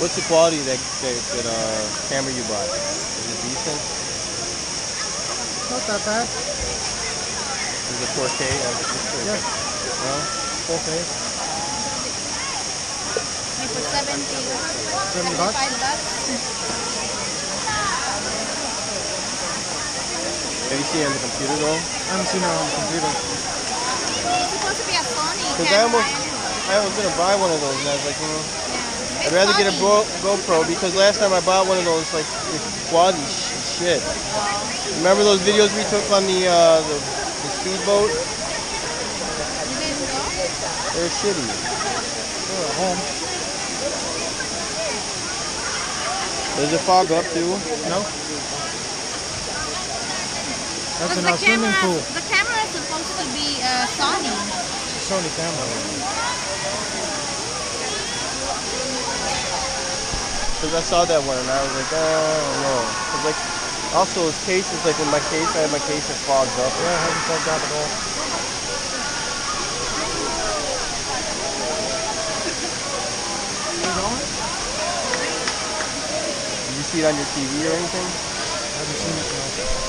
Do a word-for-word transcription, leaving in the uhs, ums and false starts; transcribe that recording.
What's the quality of that, that, that uh, camera you bought? Is it decent? Not that bad. Is it four K? Yeah. No? four K. For seventy. seventy bucks? seventy-five bucks. Have you seen it on the computer though? I haven't seen it on the computer. It's supposed to be a Sony Because I camera almost, anyway. I was gonna buy one of those, and I was like, you know, Yeah. I'd rather get a Go GoPro because last time I bought one of those, like, the quality sh shit. Remember those videos we took on the uh, the, the speedboat? You didn't go? They're shitty. We're at home. Does it fog up too? No? That's in the our swimming camera, pool. the camera is supposed to be uh, Sony. Sony camera. Because I saw that one and I was like, oh no. Cause like, also his case is like, when my case, I have my case that fogs up. Yeah, it hasn't fogged up at all. You going? Did you see it on your T V or anything? I haven't seen it, no.